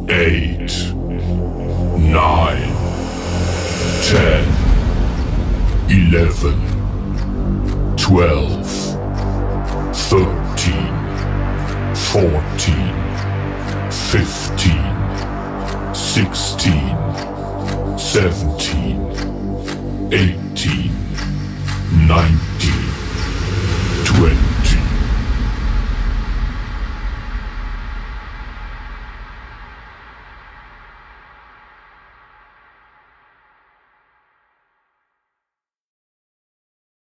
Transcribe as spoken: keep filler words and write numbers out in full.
eight, nine, ten, eleven, twelve, thirteen, fourteen, fifteen, sixteen, seventeen, eighteen, nineteen, twenty.